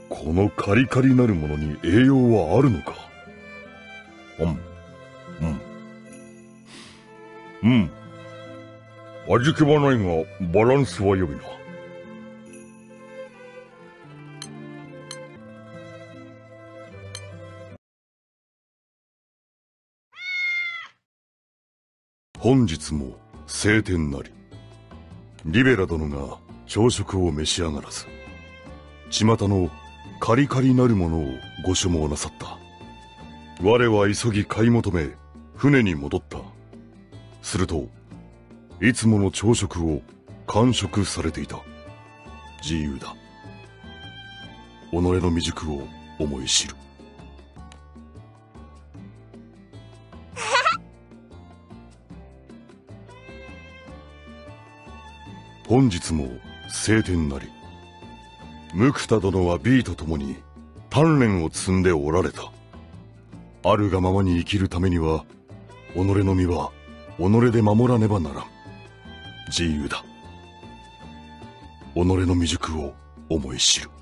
このカリカリなるものに栄養はあるのか。味気はないがバランスは良いな。本日も晴天なり。リベラ殿が朝食を召し上がらず、巷のカリカリなるものをご所望なさった。我は急ぎ買い求め船に戻った。するといつもの朝食を完食されていた。自由だ。己の未熟を思い知る。本日も晴天なり。ムクタ殿はビーと共に鍛錬を積んでおられた。あるがままに生きるためには己の身は己で守らねばならん。自由だ。己の未熟を思い知る。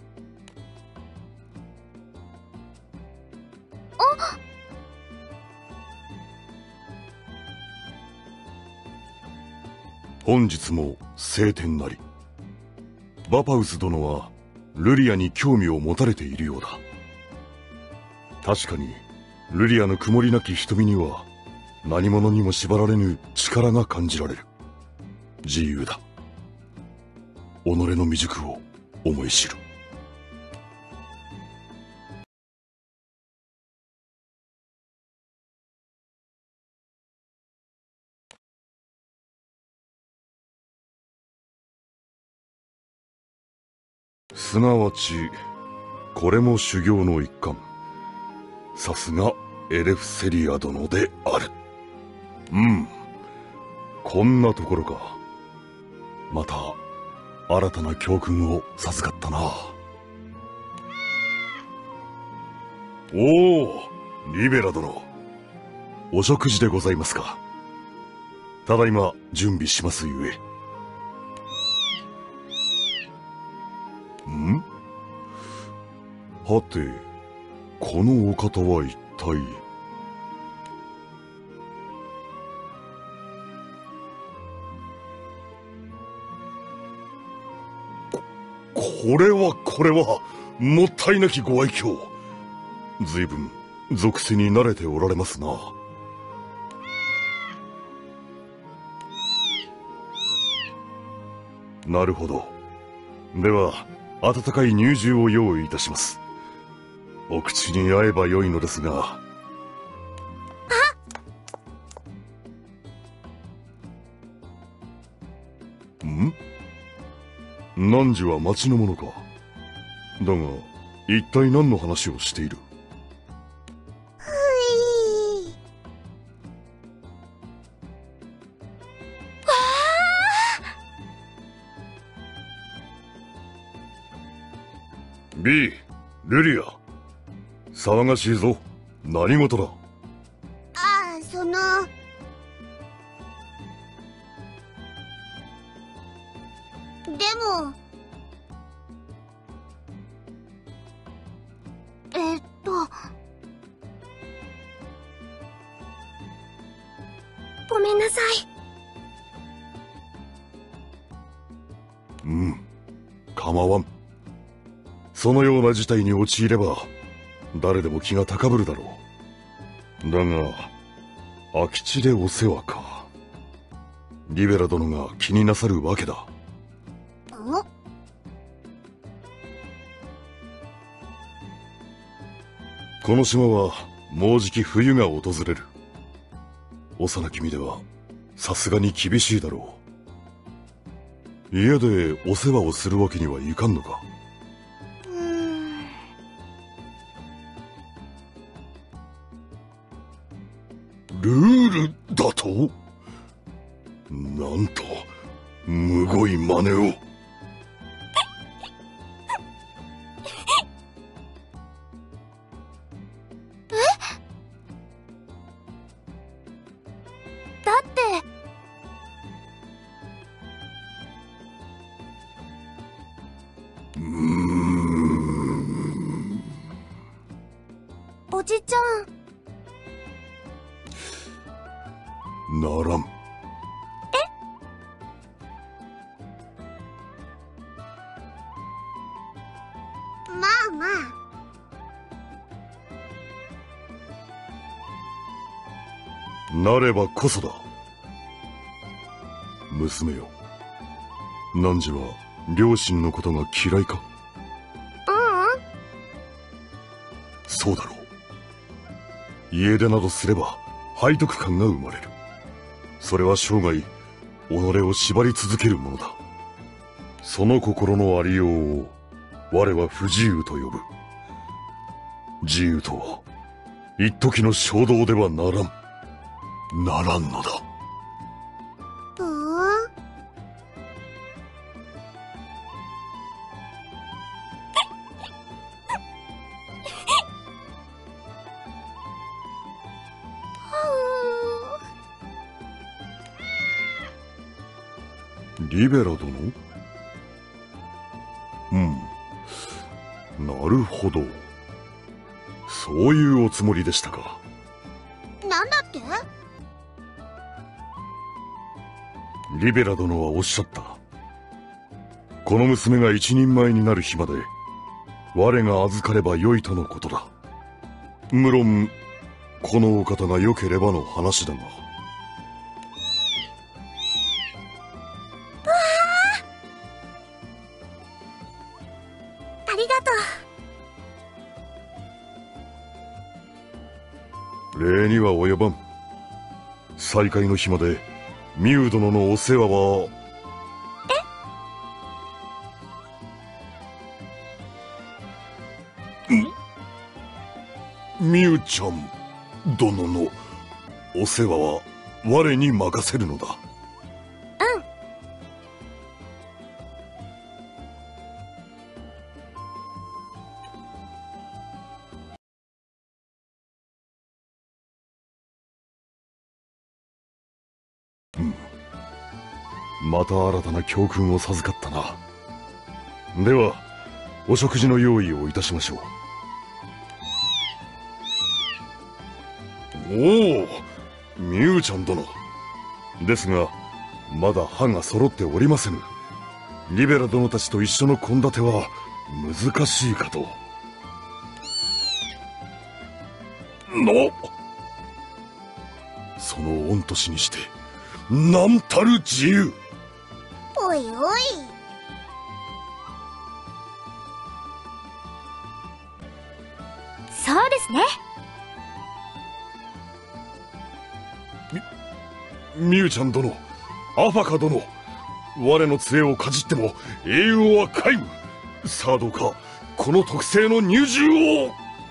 本日も晴天なり。バパウス殿はルリアに興味を持たれているようだ。確かにルリアの曇りなき瞳には何者にも縛られぬ力が感じられる。自由だ。己の未熟を思い知る。すなわちこれも修行の一環。さすがエレフセリア殿である。こんなところか。また新たな教訓を授かったな。おお、リベラ殿、お食事でございますか。ただいま準備しますゆえ。はて、このお方は一体。これはもったいなきご愛嬌。随分属性に慣れておられますな。なるほど。では温かい乳汁を用意いたします。お口に合えばよいのですが。汝は町の者か。だが一体何の話をしている。ビー、ルリア、騒がしいぞ。何事だ。 でもごめんなさい。 構わん。そのような事態に陥れば誰でも気が高ぶるだろう。だが空き地でお世話か。リベラ殿が気になさるわけだ。この島はもうじき冬が訪れる。幼き身ではさすがに厳しいだろう。家でお世話をするわけにはいかんのか。ルールだと。なんとむごい真似を。 だってじちゃん。 ならん。 まあまあ。 なればこそだ。娘よ、汝は両親のことが嫌いか？ うそうだろう。家出などすれば背徳感が生まれる。それは生涯己を縛り続けるものだ。その心のありようを我は不自由と呼ぶ。自由とは一時の衝動ではならんのだ。リベラ殿？なるほど。そういうおつもりでしたか。 なんだって？ リベラ殿はおっしゃった。この娘が一人前になる日まで我が預かればよいとのことだ。無論このお方が良ければの話だが。 ありがとう。 礼には及ばん。再会の日までミュウ殿のお世話は。ミュウちゃん殿のお世話は我に任せるのだ。また新たな教訓を授かったな。ではお食事の用意をいたしましょう。おお、ミュウちゃん殿ですが、まだ歯が揃っておりませぬ。リベラ殿たちと一緒の献立は難しいかと。その御年にしてなんたる自由。 おいおい。そうですね。 ミュウちゃん殿、アファカ殿、我の杖をかじっても栄養は皆無。さあどうかこの特製の乳汁を。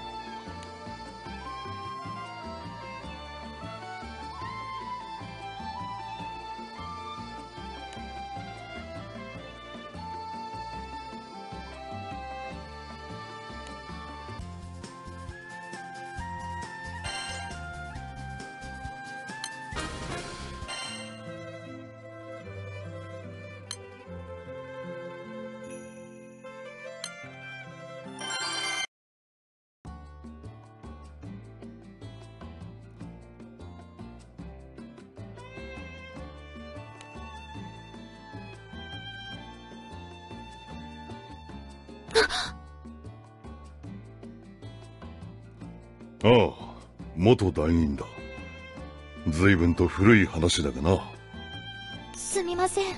ああ、元団員だ。随分と古い話だがな。 すみません。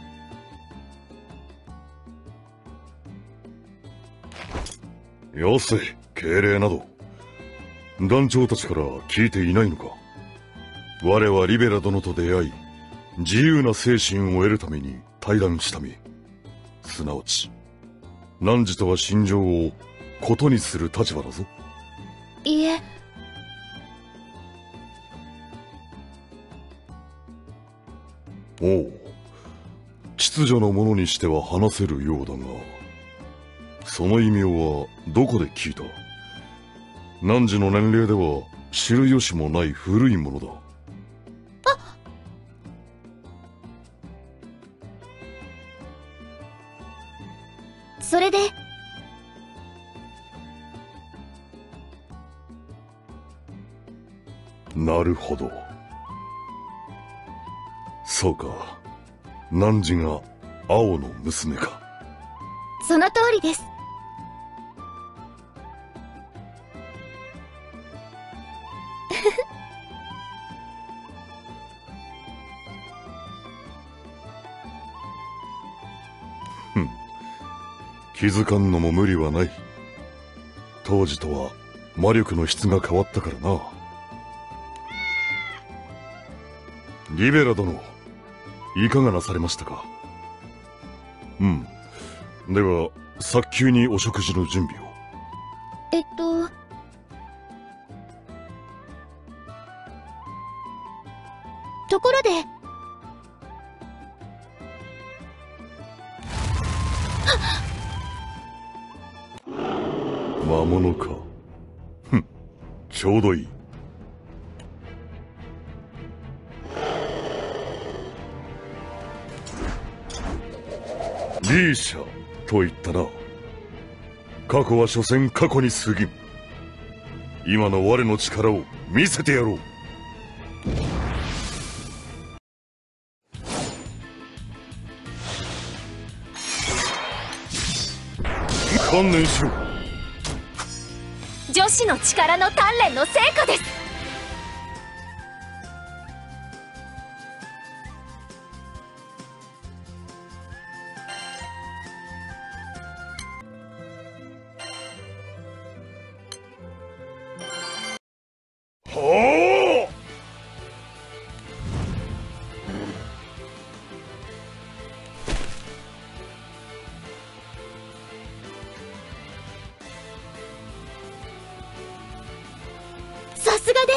よせ、敬礼など。団長たちから聞いていないのか。我はリベラ殿と出会い、自由な精神を得るために対談した身。すなわち汝とは心情をことにする立場だぞ。 いえ。 おう、秩序の者にしては話せるようだが、その異名はどこで聞いた？汝の年齢では知る由もない古いものだ。 それでなるほど。そうか。汝が青の娘か。 その通りです。 気づかんのも無理はない。当時とは魔力の質が変わったからな。リベラ殿、いかがなされましたか？では早急にお食事の準備を。 ところで、 魔物か。ちょうどいい。リーシャと言ったな。過去は所詮過去に過ぎん。今の我の力を見せてやろう。観念しろ。 女子の力の鍛錬の成果です。 はあ！ さすがです。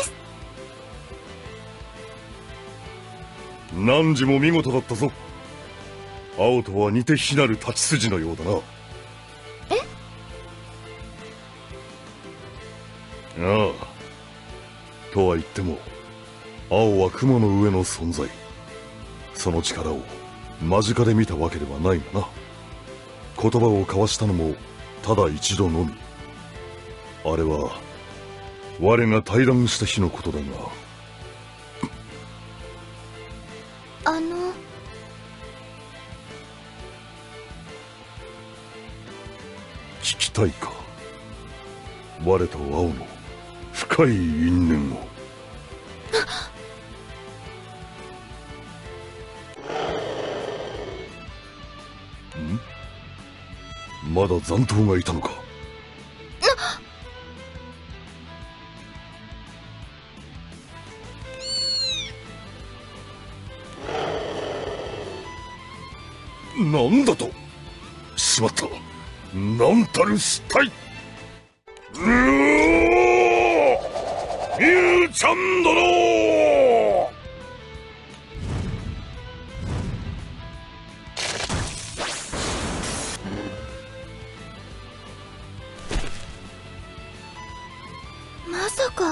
汝も見事だったぞ。青とは似て非なる太刀筋のようだな。ああ。とは言っても青は雲の上の存在。その力を間近で見たわけではないがな。言葉を交わしたのもただ一度のみ。あれは我が対談した日のことだが。聞きたいか？我と青の深い因縁を。まだ残党がいたのか？なんだと？しまった。なんたる失態！ミュウちゃん殿！ まさか。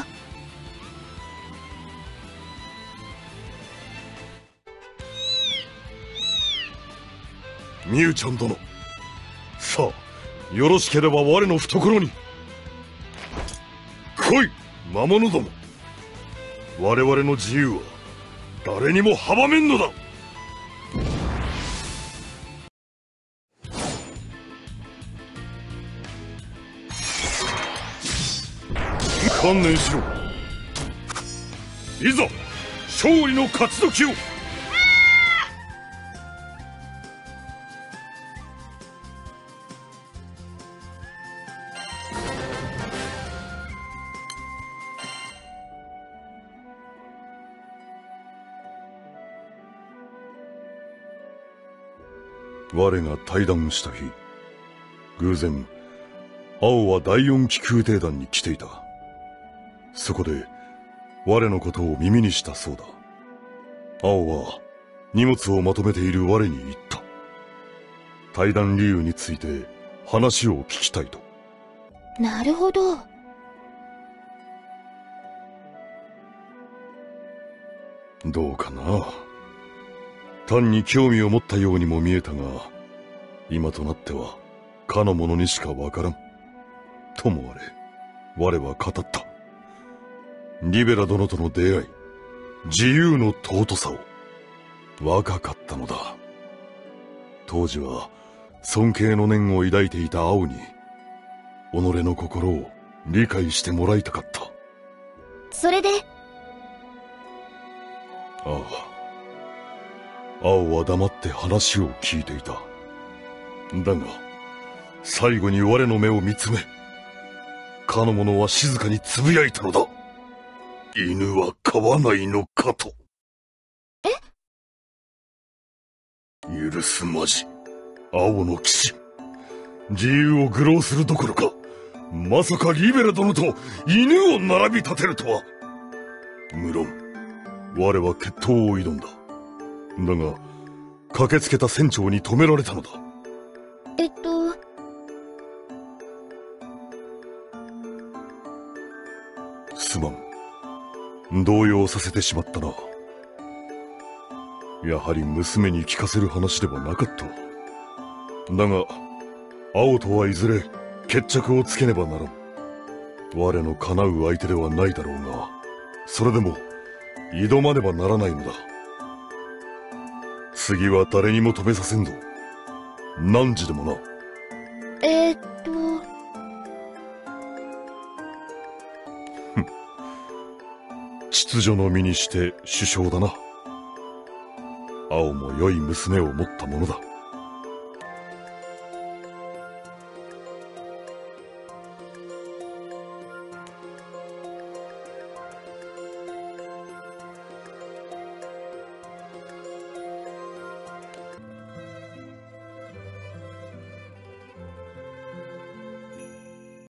ミュウちゃん殿、さあよろしければ我の懐に来い。魔物ども、我々の自由は誰にも阻めんのだ。観念しろ。いざ勝利の勝ち時を。我が対談した日、偶然青は第四気空艇団に来ていた。そこで我のことを耳にしたそうだ。青は荷物をまとめている我に言った。対談理由について話を聞きたいと。 なるほど。 どうかな。単に興味を持ったようにも見えたが、今となってはかの者にしかわからん。ともあれ、我は語った。 リベラ殿との出会い、自由の尊さを。若かったのだ。当時は尊敬の念を抱いていた青に、己の心を理解してもらいたかった。 それで。 ああ。青は黙って話を聞いていた。だが、最後に我の目を見つめ、かの者は静かにつぶやいたのだ。犬は飼わないのかと。 え？ 許すまじ、青の騎士。自由を愚弄するどころか、まさかリベラ殿と犬を並び立てるとは。無論、我は決闘を挑んだ。だが、駆けつけた船長に止められたのだ。すまん。動揺させてしまったな。やはり娘に聞かせる話ではなかった。だが、青とはいずれ決着をつけねばならん。我の叶う相手ではないだろうが、それでも挑まねばならないのだ。次は誰にも止めさせんぞ。何時でもな。秩序の身にして首相だな。青も良い娘を持ったものだ。